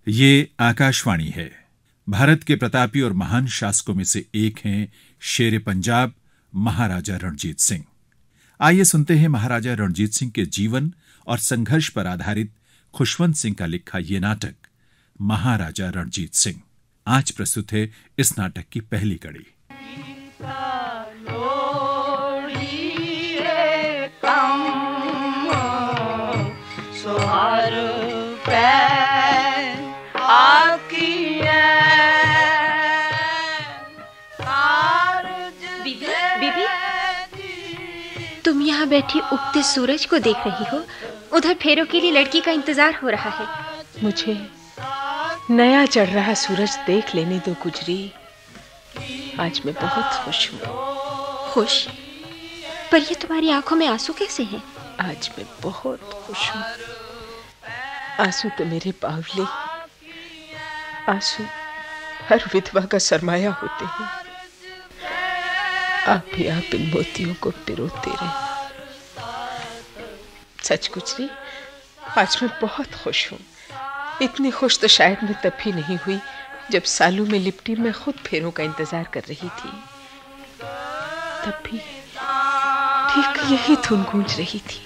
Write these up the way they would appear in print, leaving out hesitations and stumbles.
ये आकाशवाणी है। भारत के प्रतापी और महान शासकों में से एक हैं शेर पंजाब महाराजा रणजीत सिंह। आइए सुनते हैं महाराजा रणजीत सिंह के जीवन और संघर्ष पर आधारित खुशवंत सिंह का लिखा ये नाटक महाराजा रणजीत सिंह। आज प्रस्तुत है इस नाटक की पहली कड़ी। तुम यहाँ बैठी उगते सूरज को देख रही हो। उधर फेरों के लिए लड़की का इंतजार हो रहा है। मुझे नया चढ़ रहा सूरज देख लेने दो गुजरी। आज मैं बहुत खुश हूँ। खुश? पर ये तुम्हारी आंखों में आंसू कैसे हैं? आज मैं बहुत खुश हूँ। आंसू तो मेरे बावले, आंसू हर विधवा का सरमाया होते हैं। आप भी आप इन मोतियों को पिरोते रहे। सच गुजरी, आज मैं बहुत खुश हूँ। इतनी खुश तो शायद मैं तब भी नहीं हुई जब सालू में लिपटी मैं खुद फेरों का इंतजार कर रही थी। तब भी ठीक यही धुन गूंज रही थी।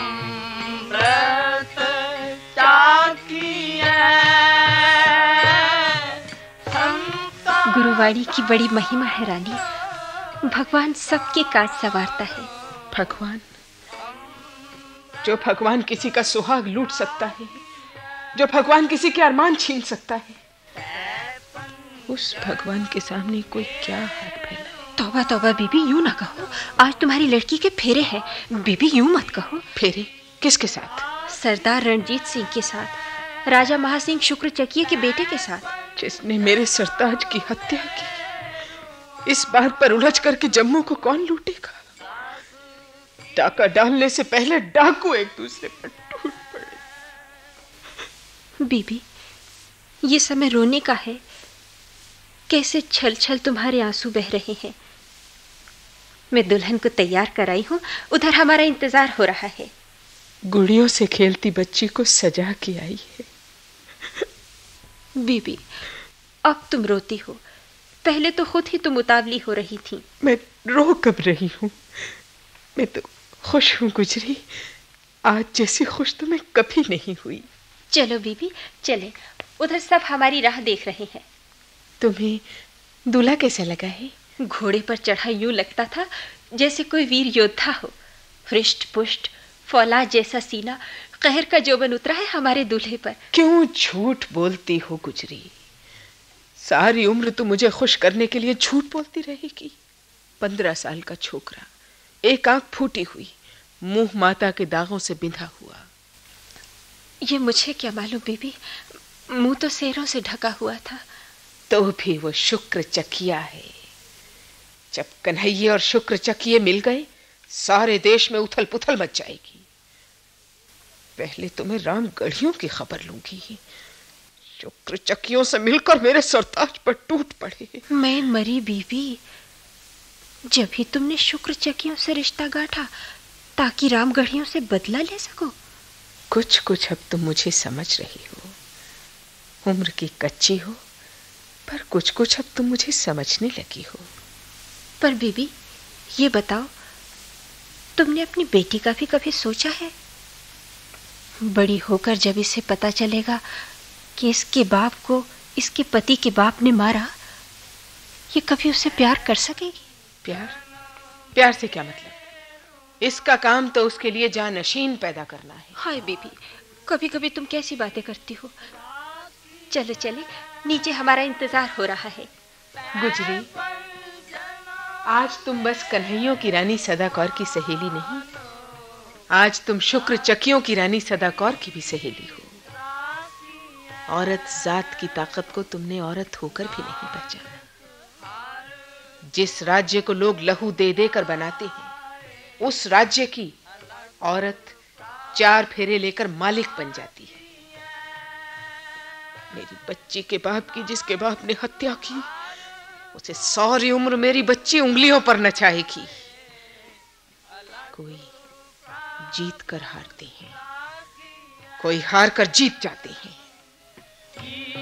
गुरुवाणी की बड़ी महिमा है रानी। भगवान सबके काज संवारता है। भगवान? जो भगवान किसी का सुहाग लूट सकता है, जो भगवान किसी के अरमान छीन सकता है, उस भगवान के सामने कोई क्या हाथ फैलाए? तौबा तौबा बीबी, यूं ना कहो। आज तुम्हारी लड़की के फेरे हैं। बीबी यूं मत कहो। फेरे? किसके साथ? सरदार रणजीत सिंह के साथ, राजा महासिंह शुक्र चकिये के बेटे के साथ, जिसने मेरे सरताज की हत्या की। इस बात पर उलझ करके जम्मू को कौन लूटेगा? डाका डालने से पहले डाकू एक दूसरे पर टूट पड़े। बीबी, ये समय रोने का है। कैसे छल छल तुम्हारे आंसू बह रहे हैं। मैं दुल्हन को तैयार कराई हूं, उधर हमारा इंतजार हो रहा है। गुड़ियों से खेलती बच्ची को सजा के आई है। बीबी, अब तुम रोती हो। पहले तो खुद ही तुम उतावली हो रही थी। मैं रो कब रही हूँ? मैं तो खुश हूँ गुजरी। आज जैसी खुश तो मैं कभी नहीं हुई। चलो बीबी, चले। उधर सब हमारी राह देख रहे हैं। तुम्हें दूल्हा कैसा लगा है? घोड़े पर चढ़ा यूं लगता था जैसे कोई वीर योद्धा हो। हृष्ट पुष्ट, फौलाद जैसा सीना, कहर का जोबन उतरा है हमारे दूल्हे पर। क्यों झूठ बोलती हो गुजरी? सारी उम्र तो मुझे खुश करने के लिए झूठ बोलती रहेगी। 15 साल का छोकरा, एक आंख फूटी हुई, मुंह माता के दागों से बिंधा हुआ। ये मुझे क्या मालूम बीबी, मुंह तो सेरों से ढका हुआ था। तो भी वो शुक्र चकिया है। जब कन्हैया और शुक्र चकिये मिल गए, सारे देश में उथल पुथल मच जाएगी। पहले तो मैं रामगढ़ियों की खबर लूंगी। शुक्र चकियों से मिलकर मेरे सरताज पर टूट पड़े। मैं मरी बीबी, जब ही तुमने शुक्र चकियों से रिश्ता गांठा ताकि रामगढ़ियों से बदला ले सको। कुछ कुछ अब तुम मुझे समझ रही हो। उम्र की कच्ची हो, पर कुछ कुछ अब तुम मुझे समझने लगी हो। पर बीबी, ये बताओ, तुमने अपनी बेटी का भी कभी सोचा है? बड़ी होकर जब इसे पता चलेगा कि इसके बाप को इसके पति के बाप ने मारा, ये कभी उससे प्यार कर सकेगी? प्यार? प्यार से क्या मतलब? इसका काम तो उसके लिए जानशीन पैदा करना है। हाय बीबी, कभी कभी तुम कैसी बातें करती हो। चले चले, नीचे हमारा इंतजार हो रहा है। गुजरी, आज तुम बस कन्हैयों की रानी सदाकौर की सहेली नहीं, आज तुम शुक्र चकियों की रानी सदाकौर की भी सहेली हो। औरत जात की ताकत को तुमने औरत होकर भी नहीं पहचाना। जिस राज्य को लोग लहू दे देकर बनाते हैं, उस राज्य की औरत 4 फेरे लेकर मालिक बन जाती है। मेरी बच्ची के बाप की जिसके बाप ने हत्या की, उसे सारी उम्र मेरी बच्ची उंगलियों पर नचाएगी। कोई जीत कर हारते हैं, कोई हार कर जीत जाते हैं।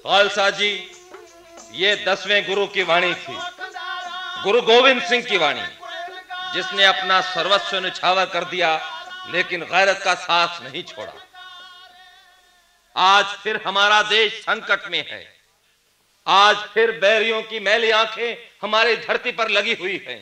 खालसा जी, ये 10वें गुरु की वाणी थी, गुरु गोविंद सिंह की वाणी, जिसने अपना सर्वस्व निछावर कर दिया लेकिन गैरत का साथ नहीं छोड़ा। आज फिर हमारा देश संकट में है। आज फिर बैरियों की मैली आंखें हमारी धरती पर लगी हुई हैं।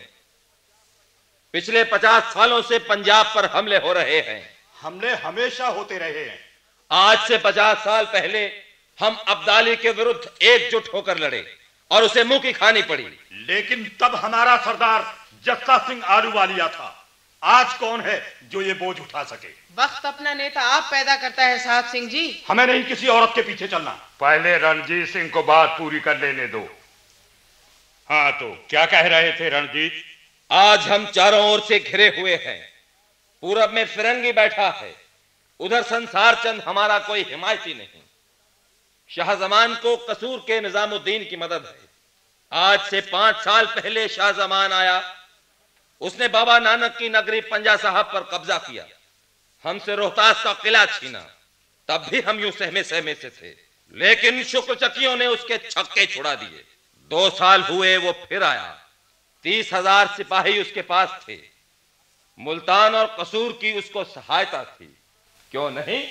पिछले 50 सालों से पंजाब पर हमले हो रहे हैं। हमले हमेशा होते रहे हैं। आज से 50 साल पहले हम अब्दाली के विरुद्ध एकजुट होकर लड़े और उसे मुंह की खानी पड़ी। लेकिन तब हमारा सरदार जस्सा सिंह आलूवालिया था। आज कौन है जो ये बोझ उठा सके? वक्त अपना नेता आप पैदा करता है साहब सिंह जी। हमें नहीं किसी औरत के पीछे चलना। पहले रणजीत सिंह को बात पूरी कर लेने दो। हाँ, तो क्या कह रहे थे रणजीत? आज हम चारों ओर से घिरे हुए हैं। पूरब में फिरंगी बैठा है, उधर संसार चंद हमारा कोई हिमायती नहीं। शाहजमान को कसूर के निजामुद्दीन की मदद है। आज से 5 साल पहले शाहजमान आया, उसने बाबा नानक की नगरी पंजा साहब पर कब्जा किया, हमसे रोहतास का किला छीना। तब भी हम यूं सहमे सहमे से थे, लेकिन शुक्र चकियों ने उसके छक्के छुड़ा दिए। 2 साल हुए वो फिर आया। 30,000 सिपाही उसके पास थे। मुल्तान और कसूर की उसको सहायता थी, क्यों नहीं?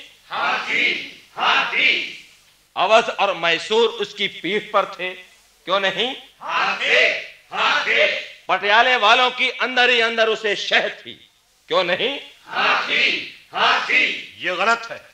हाथी। अवध और मैसूर उसकी पीठ पर थे, क्यों नहीं? हाथी। पटियाले वालों की अंदर ही अंदर उसे शह थी, क्यों नहीं? हाथी। ये गलत है।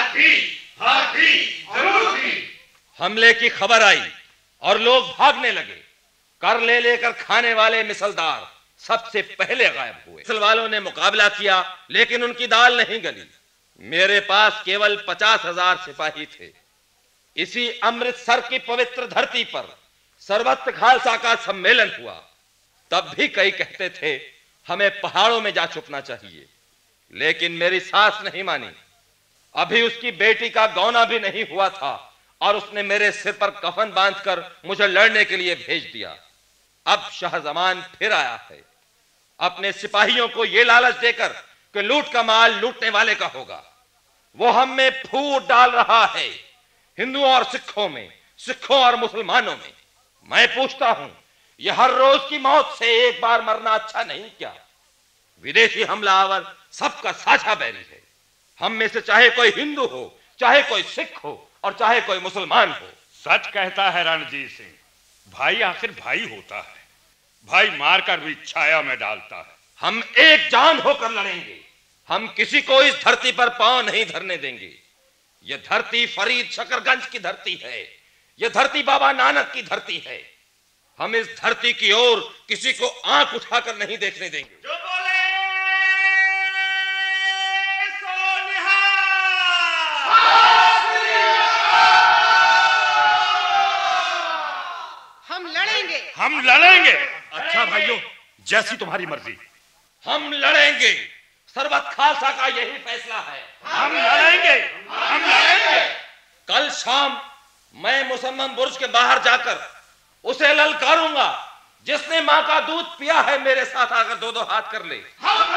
हाथी जरूर थी। हमले की खबर आई और लोग भागने लगे। कर ले लेकर खाने वाले मिसलदार सबसे पहले गायब हुए। मिसल वालों ने मुकाबला किया, लेकिन उनकी दाल नहीं गली। मेरे पास केवल 50,000 सिपाही थे। इसी अमृतसर की पवित्र धरती पर सर्वत्र खालसा का सम्मेलन हुआ। तब भी कई कहते थे हमें पहाड़ों में जा छुपना चाहिए, लेकिन मेरी सास नहीं मानी। अभी उसकी बेटी का गौना भी नहीं हुआ था और उसने मेरे सिर पर कफन बांधकर मुझे लड़ने के लिए भेज दिया। अब शाहजमान फिर आया है, अपने सिपाहियों को यह लालच देकर कि लूट का माल लूटने वाले का होगा। वो हम में फूट डाल रहा है, हिंदुओं और सिखों में, सिखों और मुसलमानों में। मैं पूछता हूं, यह हर रोज की मौत से एक बार मरना अच्छा नहीं क्या? विदेशी हमलावर सबका साझा बैरी है। हम में से चाहे कोई हिंदू हो, चाहे कोई सिख हो और चाहे कोई मुसलमान हो। सच कहता है रणजीत सिंह, भाई आखिर भाई होता है। भाई मारकर भी छाया में डालता है। हम एक जान होकर लड़ेंगे। हम किसी को इस धरती पर पांव नहीं धरने देंगे। यह धरती फरीद शकरगंज की धरती है। यह धरती बाबा नानक की धरती है। हम इस धरती की ओर किसी को आंख उठाकर नहीं देखने देंगे। जो बोले सो निहाल। हम लड़ेंगे। अच्छा भाइयों, जैसी तुम्हारी मर्जी। हम लड़ेंगे। सरबत खालसा का यही फैसला है। हम लड़ेंगे। कल शाम मैं मुसम्मम बुर्ज के बाहर जाकर उसे ललकारूंगा जिसने मां का दूध पिया है। मेरे साथ आकर 2-2 हाथ कर ले।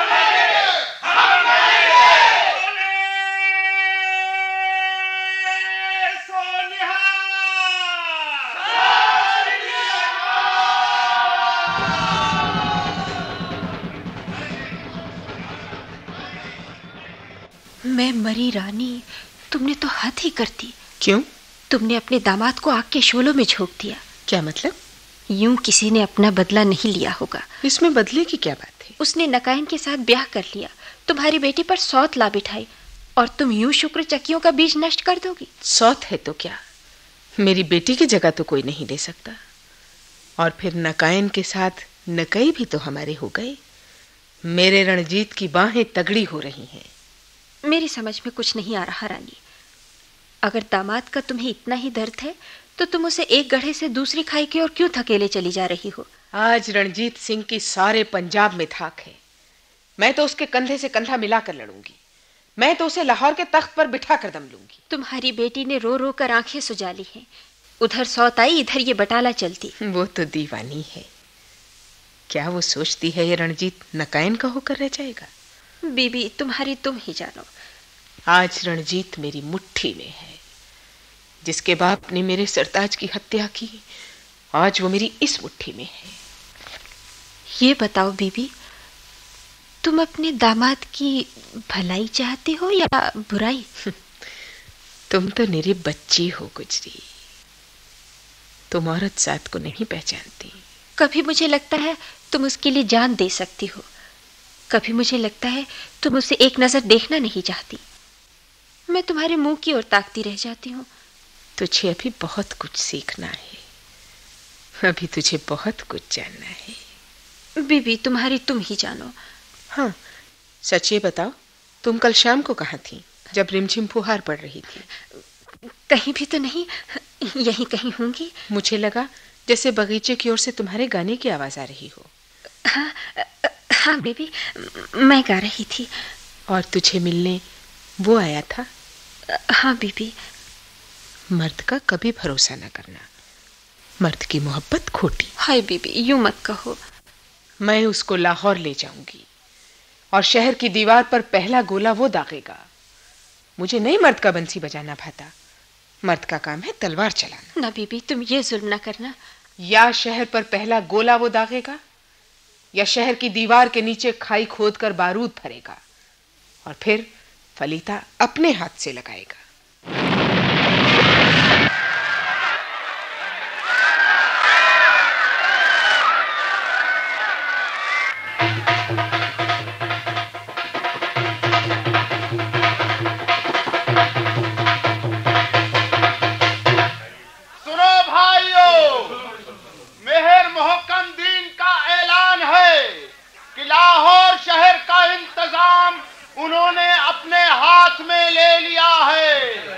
मैं मरी रानी, तुमने तो हद ही कर दी। क्यों? तुमने अपने दामाद को आग के शोलों में झोंक दिया। क्या मतलब? यूं किसी ने अपना बदला नहीं लिया होगा। इसमें बदले की क्या बात है? उसने नकाइन के साथ ब्याह कर लिया, तुम्हारी बेटी पर सौत ला बिठाई, और तुम यूं शुक्र चकियों का बीज नष्ट कर दोगी। सौत है तो क्या, मेरी बेटी की जगह तो कोई नहीं ले सकता। और फिर नकाइन के साथ नकई भी तो हमारे हो गए। मेरे रणजीत की बाहें तगड़ी हो रही हैं। मेरी समझ में कुछ नहीं आ रहा रानी। अगर दामाद का तुम्हें इतना ही दर्द है तो तुम उसे एक गड्ढे से दूसरी खाई की ओर क्यों धकेले चली जा रही हो? आज रणजीत सिंह की सारे पंजाब में धाक है। मैं तो उसके कंधे से कंधा मिलाकर लड़ूंगी। मैं तो उसे लाहौर के तख्त पर बिठा कर दम लूंगी। तुम्हारी बेटी ने रो रो कर आंखें सुजा ली हैं। उधर सौत आई, इधर ये बटाला चलती। वो तो दीवानी है। क्या वो सोचती है ये रणजीत नकाइन का होकर रह जाएगा? बीबी तुम्हारी तुम ही जानो। आज रणजीत मेरी मुट्ठी में है। जिसके बाप ने मेरे सरताज की हत्या की, आज वो मेरी इस मुट्ठी में है। ये बताओ बीबी, तुम अपने दामाद की भलाई चाहती हो या बुराई? तुम तो मेरी बच्ची हो गुजरी, तुम औरत साथ को नहीं पहचानती। कभी मुझे लगता है तुम उसके लिए जान दे सकती हो, कभी मुझे लगता है तुम उसे एक नजर देखना नहीं चाहती। मैं तुम्हारे मुंह की ओर ताकती रह जाती हूँ। तुझे अभी बहुत कुछ सीखना है, अभी तुझे बहुत कुछ जानना है। बीबी, तुम्हारी तुम ही जानो। हाँ, सच ये बताओ, तुम कल शाम को कहाँ थी जब रिमझिम फुहार पड़ रही थी? कहीं भी तो नहीं, यहीं कहीं होंगी। मुझे लगा जैसे बगीचे की ओर से तुम्हारे गाने की आवाज आ रही हो। हाँ, हाँ बीबी, मैं गा रही थी। और तुझे मिलने वो आया था? हाँ बीबी। मर्द का कभी भरोसा न करना, मर्द की मोहब्बत खोटी। हाय बीबी, यूं मत कहो। मैं उसको लाहौर ले जाऊंगी और शहर की दीवार पर पहला गोला वो दागेगा। मुझे नहीं मर्द का बंसी बजाना भाता, मर्द का काम है तलवार चलाना। ना बीबी, तुम ये जुल्म ना करना। या शहर पर पहला गोला वो दागेगा या शहर की दीवार के नीचे खाई खोदकर बारूद भरेगा और फिर फलीता अपने हाथ से लगाएगा। लाहौर शहर का इंतजाम उन्होंने अपने हाथ में ले लिया है।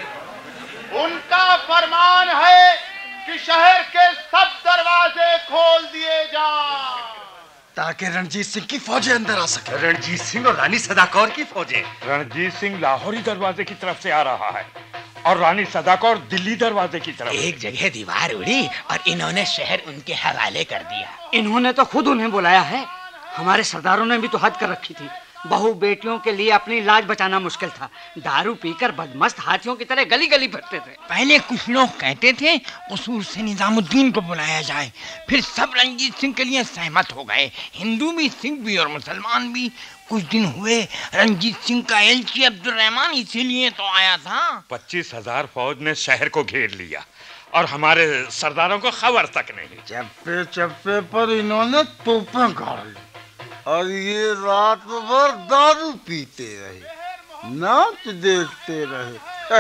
उनका फरमान है कि शहर के सब दरवाजे खोल दिए जाएं ताकि रणजीत सिंह की फौजें अंदर आ सके। रणजीत सिंह और रानी सदाकौर की फौजें? रणजीत सिंह लाहौरी दरवाजे की तरफ से आ रहा है और रानी सदाकौर दिल्ली दरवाजे की तरफ। एक जगह दीवार उड़ी और इन्होंने शहर उनके हवाले कर दिया। इन्होंने तो खुद उन्हें बुलाया है। हमारे सरदारों ने भी तो हद कर रखी थी। बहू बेटियों के लिए अपनी लाज बचाना मुश्किल था। दारू पीकर बदमस्त हाथियों की तरह गली गली भटकते थे। पहले कुछ लोग कहते थे उसूल से निजामुद्दीन को बुलाया जाए, फिर सब रंजीत सिंह के लिए सहमत हो गए। हिंदू भी, सिख भी और मुसलमान भी। कुछ दिन हुए रंजीत सिंह का एलची अब्दुर्रहमान इसीलिए तो आया था। 25,000 फौज ने शहर को घेर लिया और हमारे सरदारों को खबर तक नहीं। चप्पे चप्पे पर इन्होंने तोपें गाड़ ली और ये रात भर दारू पीते रहे, नाच देखते रहे।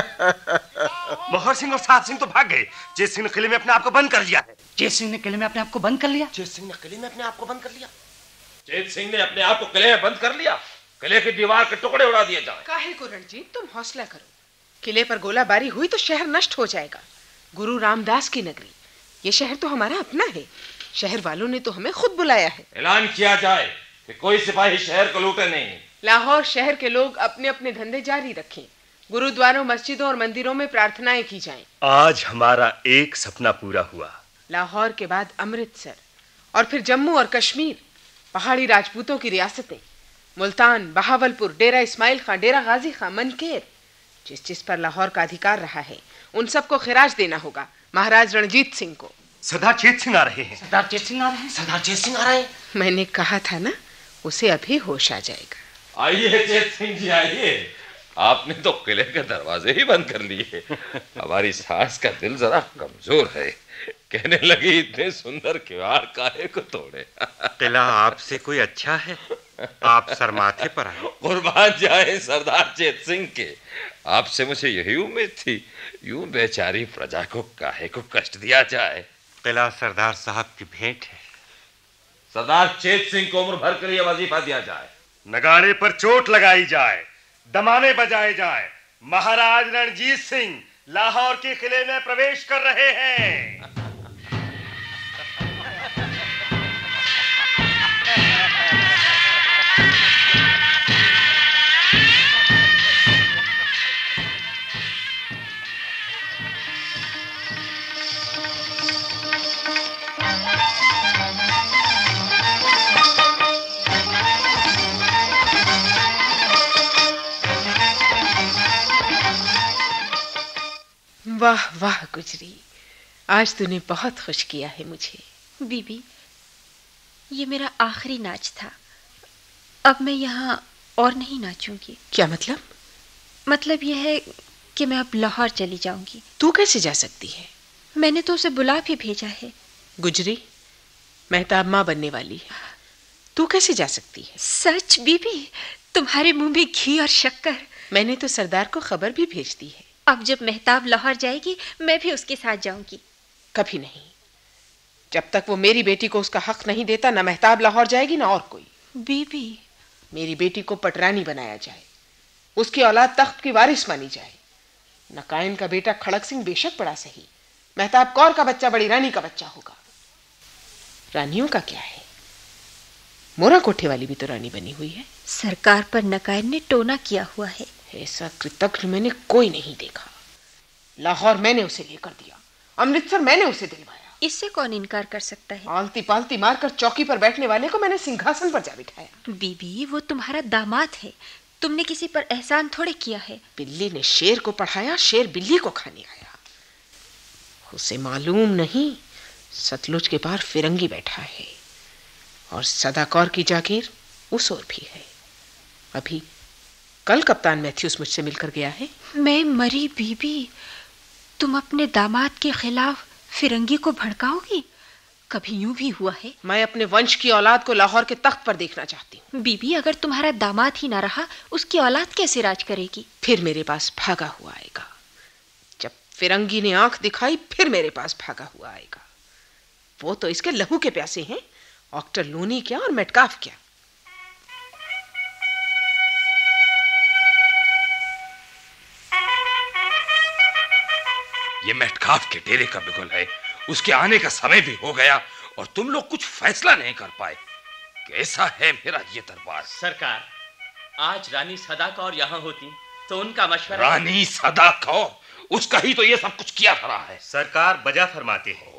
मोहर सिंह और सात सिंह तो भाग गए। चेत सिंह ने किले में अपने आप को बंद कर लिया है। चेत सिंह ने किले में अपने आप को बंद कर लिया? चेत सिंह ने किले में अपने आप को बंद कर लिया। चेत सिंह ने अपने आप को किले में बंद कर लिया। किले की दीवार के टुकड़े उड़ा दिए जाए। काहे को रणजीत, तुम हौसला करो। किले पर गोलाबारी हुई तो शहर नष्ट हो जाएगा। गुरु रामदास की नगरी, ये शहर तो हमारा अपना है। शहर वालों ने तो हमें खुद बुलाया है। ऐलान किया जाए कि कोई सिपाही शहर को लूटे नहीं। लाहौर शहर के लोग अपने अपने धंधे जारी रखें। गुरुद्वारों, मस्जिदों और मंदिरों में प्रार्थनाएं की जाएं। आज हमारा एक सपना पूरा हुआ। लाहौर के बाद अमृतसर और फिर जम्मू और कश्मीर, पहाड़ी राजपूतों की रियासतें, मुल्तान, बहावलपुर, डेरा इस्माइल खां, डेरा गाजी खां, मनकेर, जिस जिस पर लाहौर का अधिकार रहा है उन सबको खिराज देना होगा महाराज रणजीत सिंह को। सरदार चेत सिंह आ रहे हैं। सरदार चेत सिंह आ रहे हैं। सरदार चेत सिंह आ रहे हैं। मैंने कहा था ना, उसे अभी होश आ जाएगा। आइए चेत सिंह जी, आइए। आपने तो किले के दरवाजे ही बंद कर लिए। हमारी सास का दिल जरा कमजोर है, कहने लगी इतने सुंदर किवाड़ काहे को तोड़े। किला आपसे कोई अच्छा है? आप सरमाथे पर आए। कुर्बान जाए सरदार चेत सिंह के, आपसे मुझे यही उम्मीद थी। यूं बेचारी प्रजा को काहे को कष्ट दिया जाए। किला सरदार साहब की भेंट है। सरदार चेत सिंह को उम्र भर के लिए वजीफा दिया जाए। नगाड़े पर चोट लगाई जाए, दमाने बजाए जाए। महाराज रणजीत सिंह लाहौर के किले में प्रवेश कर रहे हैं। वाह वाह गुजरी, आज तूने बहुत खुश किया है मुझे। बीबी, ये मेरा आखिरी नाच था। अब मैं यहाँ और नहीं नाचूंगी। क्या मतलब? मतलब यह है कि मैं अब लाहौर चली जाऊंगी। तू कैसे जा सकती है? मैंने तो उसे बुला भी भेजा है। गुजरी, मेहताब माँ बनने वाली है, तू कैसे जा सकती है? सच बीबी, तुम्हारे मुंह में घी और शक्कर। मैंने तो सरदार को खबर भी भेज दी है। अब जब मेहताब लाहौर जाएगी, मैं भी उसके साथ जाऊंगी। कभी नहीं। जब तक वो मेरी बेटी को उसका हक नहीं देता, ना मेहताब लाहौर जाएगी ना और कोई। बीबी, मेरी बेटी को पटरानी बनाया जाए, उसकी औलाद तख्त की वारिस मानी जाए। नकायन का बेटा खड़क सिंह बेशक बड़ा सही, मेहताब कौर का बच्चा बड़ी रानी का बच्चा होगा। रानियों का क्या है, मोरा कोठे वाली भी तो रानी बनी हुई है। सरकार पर नकायन ने टोना किया हुआ है। ऐसा कृतज्ञ मैंने कोई नहीं देखा। लाहौर मैंने उसे लेकर दिया, अमृतसर मैंने उसे दिलवाया। इससे कौन इनकार कर सकता है? आलती पालती मारकर चौकी पर बैठने वाले को मैंने सिंहासन पर जा बिठाया। बीबी, वो तुम्हारा दामाद है, तुमने किसी पर एहसान थोड़े किया है। बिल्ली ने शेर को पढ़ाया, शेर बिल्ली को खाने आया। उसे मालूम नहीं सतलुज के पार फिरंगी बैठा है और सदाकौर की जागीर उस ओर भी है। अभी कल कप्तान मैथ्यूस मुझसे मिलकर गया है। मैं मरी बीबी, तुम अपने दामाद के खिलाफ फिरंगी को भड़काओगी? कभी यूं भी हुआ है? मैं अपने वंश की औलाद को लाहौर के तख्त पर देखना चाहती हूँ। बीबी, अगर तुम्हारा दामाद ही ना रहा, उसकी औलाद कैसे राज करेगी? फिर मेरे पास भागा हुआ आएगा। जब फिरंगी ने आंख दिखाई, फिर मेरे पास भागा हुआ आएगा। वो तो इसके लहू के प्यासे हैं, ऑक्टर लूनी क्या और मेटकाफ क्या। ये मेटकाफ के डेरे का बिगुल है, उसके आने का समय भी हो गया और तुम लोग कुछ फैसला नहीं कर पाए। कैसा है मेरा ये दरबार? सरकार, आज रानी सदाकौर यहाँ होती तो उनका मशवरा। रानी सदाकौर, उसका ही तो ये सब कुछ किया धरा है। सरकार बजा फरमाते हैं।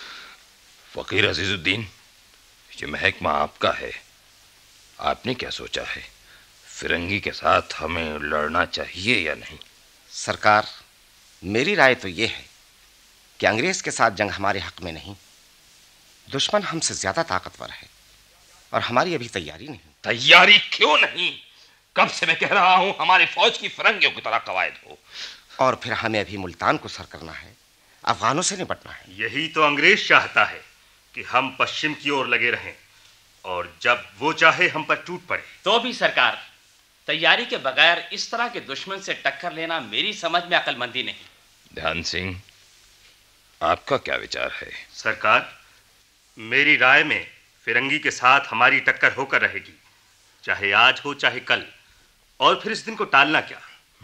फकीर अजीजुद्दीन, ये महकमा आपका है, आपने क्या सोचा है? फिरंगी के साथ हमें लड़ना चाहिए या नहीं? सरकार, मेरी राय तो ये है कि अंग्रेज के साथ जंग हमारे हक में नहीं, दुश्मन हमसे ज्यादा ताकतवर है और हमारी अभी तैयारी नहीं। तैयारी क्यों नहीं? कब से मैं कह रहा हूं हमारी फौज की फिरंगियों की तरह कवायद हो। और फिर हमें अभी मुल्तान को सर करना है, अफगानों से निपटना है। यही तो अंग्रेज चाहता है कि हम पश्चिम की ओर लगे रहें और जब वो चाहे हम पर टूट पड़े। तो भी सरकार, तैयारी के बगैर इस तरह के दुश्मन से टक्कर लेना मेरी समझ में अक्लमंदी नहीं। ध्यान सिंह, आपका क्या विचार है? सरकार, मेरी राय में फिरंगी के साथ हमारी टक्कर होकर रहेगी, चाहे आज हो चाहे कल। और फिर इस दिन को टालना क्या?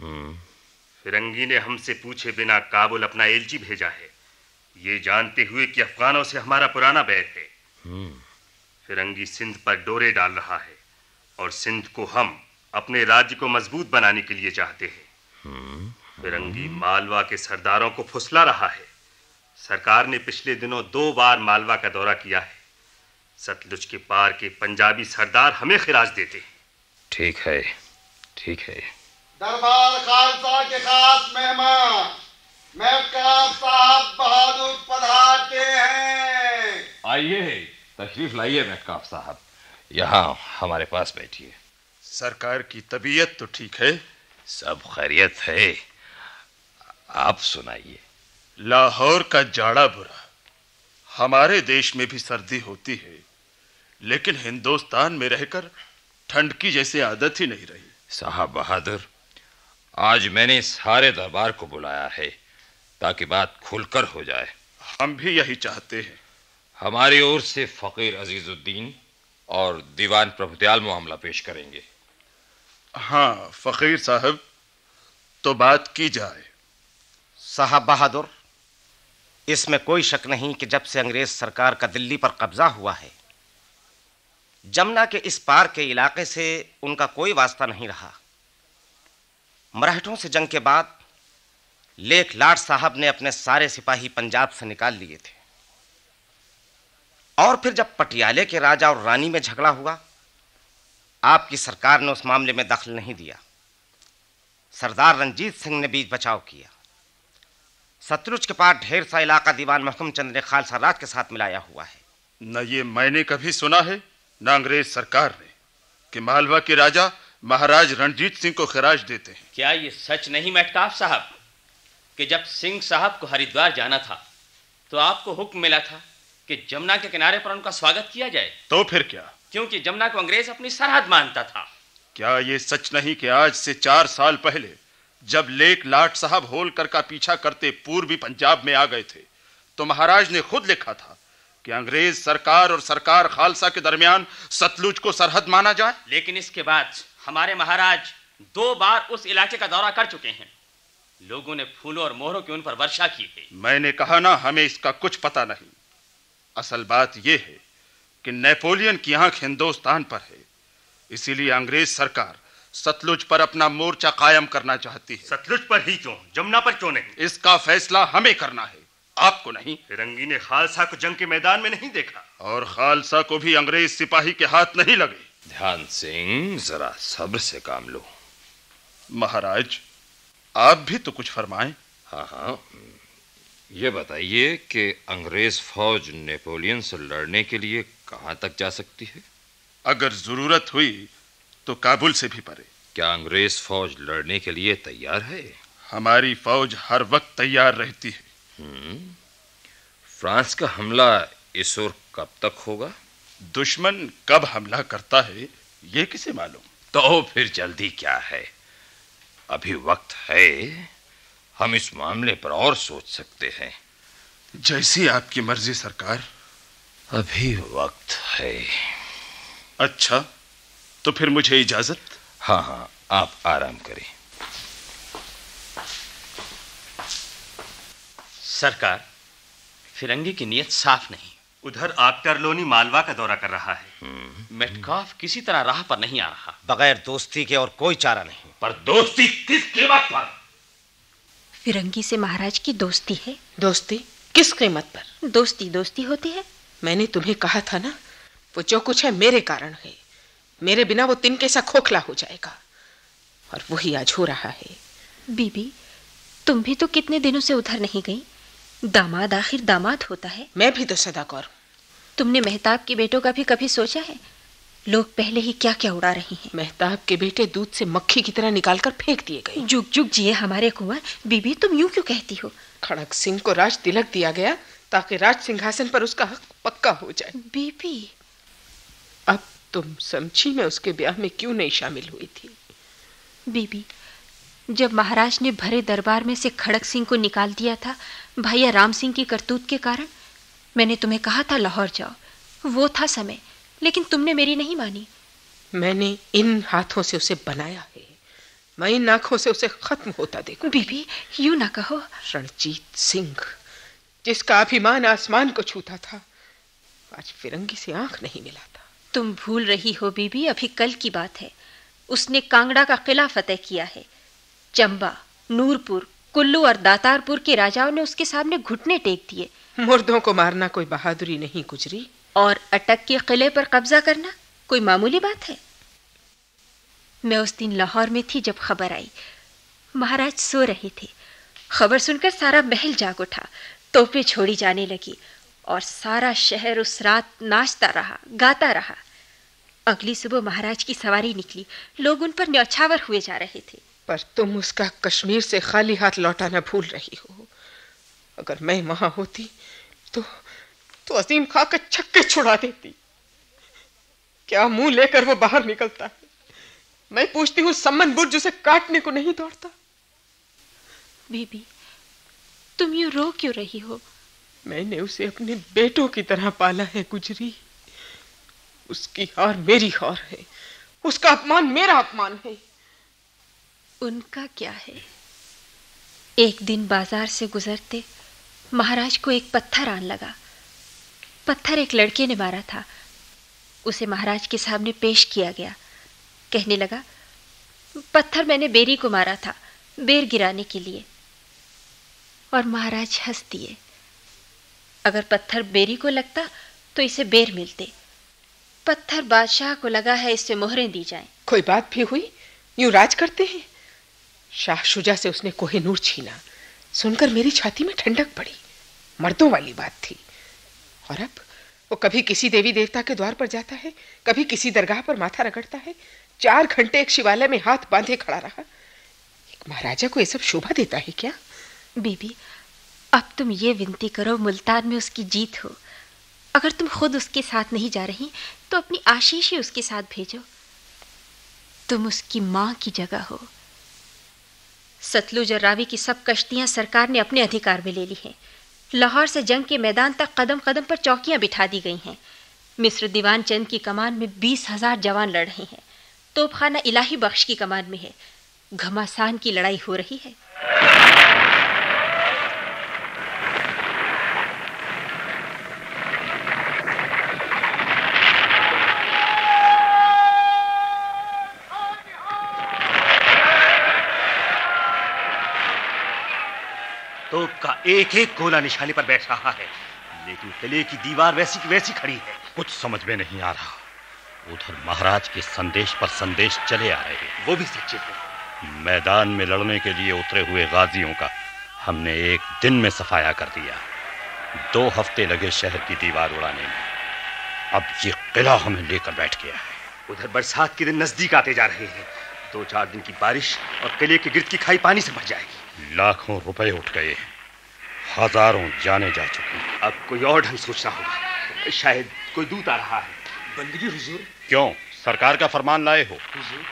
फिरंगी ने हमसे पूछे बिना काबुल अपना एलची भेजा है, ये जानते हुए कि अफगानों से हमारा पुराना बैर है। फिरंगी सिंध पर डोरे डाल रहा है और सिंध को हम अपने राज्य को मजबूत बनाने के लिए चाहते हैं। फिरंगी मालवा के सरदारों को फुसला रहा है। सरकार ने पिछले दिनों 2 बार मालवा का दौरा किया है। सतलुज के पार के पंजाबी सरदार हमें खिराज देते हैं। ठीक है, ठीक है। दरबार खालसा के खास मेहमान मेटकाफ साहब बहादुर पधारते हैं। आइए, तशरीफ लाइए मेटकाफ साहब, यहाँ हमारे पास बैठिए। सरकार की तबीयत तो ठीक है? सब खैरियत है, आप सुनाइए। लाहौर का जाड़ा बुरा, हमारे देश में भी सर्दी होती है, लेकिन हिंदुस्तान में रहकर ठंड की जैसी आदत ही नहीं रही। साहब बहादुर, आज मैंने सारे दरबार को बुलाया है ताकि बात खुलकर हो जाए। हम भी यही चाहते हैं। हमारी ओर से फकीर अजीजुद्दीन और दीवान प्रभुदयाल मामला पेश करेंगे। हाँ फकीर साहब, तो बात की जाए। साहब बहादुर, इसमें कोई शक नहीं कि जब से अंग्रेज सरकार का दिल्ली पर कब्जा हुआ है, जमुना के इस पार के इलाके से उनका कोई वास्ता नहीं रहा। मराठों से जंग के बाद लेख लाट साहब ने अपने सारे सिपाही पंजाब से निकाल लिए थे और फिर जब पटियाले के राजा और रानी में झगड़ा हुआ, आपकी सरकार ने उस मामले में दखल नहीं दिया। सरदार रंजीत सिंह ने बीच बचाव किया सतलुज के पार ढेर सा इलाका दीवान महकूम चंद ने खालसा राज के साथ मिलाया हुआ है। न ये मैंने कभी सुना है न अंग्रेज सरकार ने कि मालवा के राजा महाराज रणजीत सिंह को खिराज देते हैं। क्या ये सच नहीं मेटकाफ साहब कि जब सिंह साहब को हरिद्वार जाना था तो आपको हुक्म मिला था कि जमुना के किनारे पर उनका स्वागत किया जाए? तो फिर क्या? क्योंकि जमुना को अंग्रेज अपनी सरहद मानता था। क्या ये सच नहीं कि आज से 4 साल पहले जब लेक लाट साहब होलकर का पीछा करते पूर्वी पंजाब में आ गए थे तो महाराज ने खुद लिखा था कि अंग्रेज सरकार और सरकार खालसा के दरमियान सतलुज को सरहद माना जाए? लेकिन इसके बाद हमारे महाराज 2 बार उस इलाके का दौरा कर चुके हैं। लोगों ने फूलों और मोहरों की उन पर वर्षा की है। मैंने कहा ना, हमें इसका कुछ पता नहीं। असल बात यह है कि नेपोलियन की आंख हिंदुस्तान पर है, इसीलिए अंग्रेज सरकार सतलुज पर अपना मोर्चा कायम करना चाहती है। सतलुज पर ही क्यों, जमुना पर क्यों नहीं? इसका फैसला हमें करना है, आपको नहीं। फिरंगी ने खालसा को जंग के मैदान में नहीं देखा और खालसा को भी अंग्रेज सिपाही के हाथ नहीं लगे। ध्यान सिंह, जरा सब्र से काम लो। महाराज, आप भी तो कुछ फरमाएं। हाँ, ये बताइए कि अंग्रेज फौज नेपोलियन से लड़ने के लिए कहां तक जा सकती है? अगर जरूरत हुई तो काबुल से भी परे। क्या अंग्रेज फौज लड़ने के लिए तैयार है? हमारी फौज हर वक्त तैयार रहती है। फ्रांस का हमला इस ओर कब तक होगा? दुश्मन कब हमला करता है ये किसे मालूम? तो फिर जल्दी क्या है? अभी वक्त है, हम इस मामले पर और सोच सकते हैं। जैसी आपकी मर्जी सरकार। अभी वक्त है। अच्छा, तो फिर मुझे इजाजत। हाँ, आप आराम करें। सरकार, फिरंगी की नीयत साफ नहीं। उधर आक्टर लोनी मालवा का दौरा कर रहा है। मेटकाफ किसी तरह राह पर नहीं आ रहा। बगैर दोस्ती के और कोई चारा नहीं। पर दोस्ती किस कीमत पर? फिरंगी से महाराज की दोस्ती है। दोस्ती किस कीमत पर? दोस्ती दोस्ती होती है। मैंने तुम्हें कहा था ना, वो जो कुछ है मेरे कारण है। मेरे बिना वो तिनके सा खोखला हो जाएगा, और वही आज हो रहा है। बीबी, तुम भी तो कितने दिनों से उधर नहीं गई। दामाद आखिर दामाद होता है। मैं भी तो सदाकौर। तुमने मेहताब के बेटों का भी कभी सोचा है? लोग पहले ही क्या क्या उड़ा रहे हैं। मेहताब के बेटे दूध से मक्खी की तरह निकालकर फेंक दिए गए। जुग जुग जिए हमारे कुंवर। बीबी, तुम यूं क्यों कहती हो? खड़क सिंह को राज तिलक दिया गया ताकि राज सिंहासन पर उसका हक पक्का हो जाए। बीबी, अब तुम समझी मैं उसके ब्याह में क्यों नहीं शामिल हुई थी? बीबी, जब महाराज ने भरे दरबार में से खड़क सिंह को निकाल दिया था भैया राम सिंह की करतूत के कारण, मैंने तुम्हें कहा था लाहौर जाओ। वो था समय, लेकिन तुमने मेरी नहीं मानी। मैंने इन हाथों से उसे बनाया है, मैं इन आंखों से उसे खत्म होता देखूं। बीबी, यूं ना कहो। रणजीत सिंह, जिसका अभिमान आसमान को छूता था, आज फिरंगी से आंख नहीं मिलाता। तुम भूल रही हो बीबी, अभी कल की बात है। उसने कांगड़ा का किला फतेह किया है। चंबा, नूरपुर, कुल्लू और दातारपुर के राजाओं ने उसके सामने घुटने टेक दिए। मुर्दों को मारना कोई बहादुरी नहीं गुजरी, और अटक के किले पर कब्जा करना कोई मामूली बात है। मैं उस दिन लाहौर में थी जब खबर आई। महाराज सो रहे थे। खबर सुनकर सारा महल जाग उठा, तोपें छोड़ी जाने लगी और सारा शहर उस रात नाचता रहा, गाता रहा। अगली सुबह महाराज की सवारी निकली, लोग उन पर न्यौछावर हुए जा रहे थे। पर तुम उसका कश्मीर से खाली हाथ लौटाना भूल रही हो। अगर मैं वहां होती तो अजीम खां के छक्के छुड़ा देती। क्या मुंह लेकर वो बाहर निकलता है? मैं पूछती हूँ, सम्मन बुर्ज उसे काटने को नहीं दौड़ता? बीबी, तुम यूं रो क्यों रही हो? मैंने उसे अपने बेटों की तरह पाला है गुजरी। उसकी हार मेरी हार है, उसका अपमान मेरा अपमान है। उनका क्या है? एक दिन बाजार से गुजरते महाराज को एक पत्थर आन लगा। पत्थर एक लड़के ने मारा था। उसे महाराज के सामने पेश किया गया। कहने लगा, पत्थर मैंने बेरी को मारा था, बेर गिराने के लिए। और महाराज हंस दिए। अगर पत्थर बेरी को लगता तो इसे बेर मिलते। पत्थर बादशाह को लगा है, इससे मोहरें दी जाएं। कोई बात भी हुई? यूं राज करते हैं? शाह शुजा से उसने कोहिनूर छीना, सुनकर मेरी छाती में ठंडक पड़ी। मर्दों वाली बात थी। और अब वो कभी किसी देवी देवता के द्वार पर जाता है, कभी किसी दरगाह पर माथा रगड़ता है। 4 घंटे एक शिवालय में हाथ बांधे खड़ा रहा। एक महाराजा को ये सब शोभा देता है क्या? बीबी, अब तुम ये विनती करो मुल्तान में उसकी जीत हो। अगर तुम खुद उसके साथ नहीं जा रही तो अपनी आशीष ही उसके साथ भेजो। तुम उसकी मां की जगह हो। सतलुज और रावी की सब कश्तियां सरकार ने अपने अधिकार में ले ली हैं। लाहौर से जंग के मैदान तक कदम कदम पर चौकियां बिठा दी गई हैं। मिस्र दीवान चंद की कमान में 20,000 जवान लड़ रहे हैं। तोपखाना इलाही बख्श की कमान में है। घमासान की लड़ाई हो रही है। तोप का एक एक गोला निशाने पर बैठ रहा है, लेकिन किले की दीवार वैसी की वैसी खड़ी है। कुछ समझ में नहीं आ रहा। उधर महाराज के संदेश पर संदेश चले आ रहे हैं, वो भी सच्चे हैं। मैदान में लड़ने के लिए उतरे हुए गाजियों का हमने एक दिन में सफाया कर दिया। 2 हफ्ते लगे शहर की दीवार उड़ाने में। अब ये किला हमें लेकर बैठ गया है। उधर बरसात के दिन नजदीक आते जा रहे हैं। 2-4 दिन की बारिश और किले के गिर्द की खाई पानी से भर जाएगी। लाखों रुपए उठ गए, हजारों जाने जा चुकी। अब कोई और ढंग सोचना होगा। शायद कोई दूत आ रहा है। बंदगी हुजूर। क्यों, सरकार का फरमान लाए हो? हुजूर।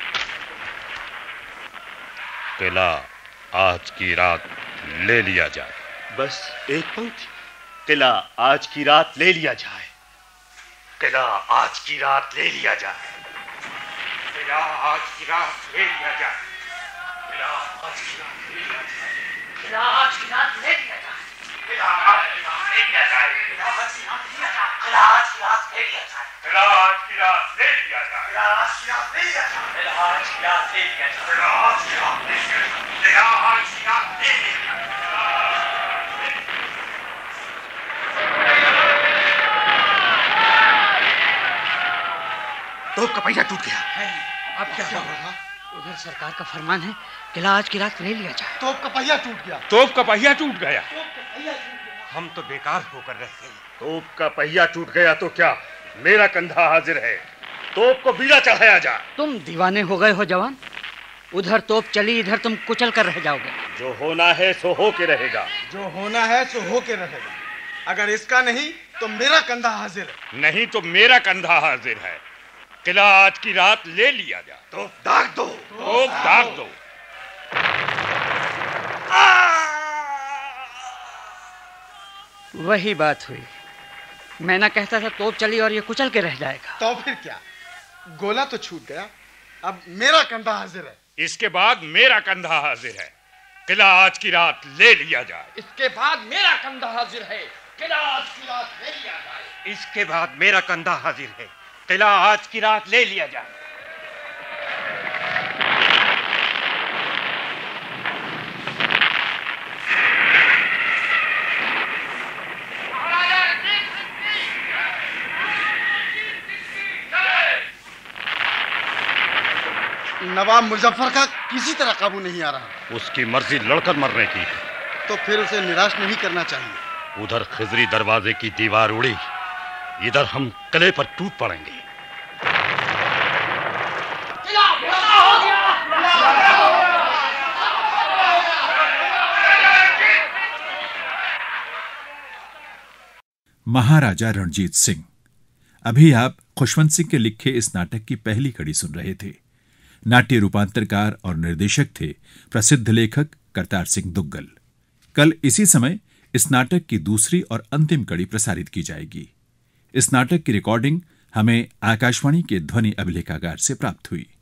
किला आज की रात ले लिया जाए। बस एक पंक्ति। किला आज की रात ले लिया जाए। किला आज की रात ले लिया जाए। किला आज की रात ले लिया जाए। किला आज की रात ले लिया जाए। किला आज की रात ले लिया जाए। किला आज की रात ले लिया जाए। किला आज की रात ले लिया जाए। किला आज की रात ले लिया जाए। किला आज की रात ले लिया जाए। किला आज की रात ले लिया जाए। किला आज की रात ले लिया जाए। किला आज की रात ले लिया जाए। किला आज की रात ले लिया जाए। तोप का पहिया टूट गया। अब क्या होगा? उधर सरकार का फरमान है, किला आज की रात ले लिया जाए। तोप का पहिया टूट गया। तोप का पहिया टूट गया। हम तो बेकार होकर रह गए। तोप का पहिया टूट गया तो क्या, मेरा कंधा हाजिर है। तोप को बीड़ा चढ़ाया जा। तुम दीवाने हो गए हो जवान। उधर तोप चली, इधर तुम कुचल कर रह जाओगे। जो होना है सो हो के रहेगा। जो होना है सो हो के रहेगा। अगर इसका नहीं तो मेरा कंधा हाजिर है। नहीं तो मेरा कंधा हाजिर है। किला आज की रात ले लिया जाए। तो दाग दो। तो दाग दो। वही बात हुई। मैं ना कहता था तोप चली और ये कुचल के रह जाएगा। तो फिर क्या, गोला तो छूट गया, अब मेरा कंधा हाजिर है। इसके बाद मेरा कंधा हाजिर है। किला आज की रात ले लिया जाए। इसके बाद मेरा कंधा हाजिर है। किला आज की रात ले लिया जाए। इसके बाद मेरा कंधा हाजिर है। किला आज की रात ले लिया जाए। नवाब मुजफ्फर का किसी तरह काबू नहीं आ रहा। उसकी मर्जी लड़कर मरने की है, तो फिर उसे निराश नहीं करना चाहिए। उधर खिजरी दरवाजे की दीवार उड़ी, इधर हम किले पर टूट पड़ेंगे। महाराजा रणजीत सिंह। अभी आप खुशवंत सिंह के लिखे इस नाटक की पहली कड़ी सुन रहे थे। नाट्य रूपांतरकार और निर्देशक थे प्रसिद्ध लेखक करतार सिंह दुग्गल। कल इसी समय इस नाटक की दूसरी और अंतिम कड़ी प्रसारित की जाएगी। इस नाटक की रिकॉर्डिंग हमें आकाशवाणी के ध्वनि अभिलेखागार से प्राप्त हुई।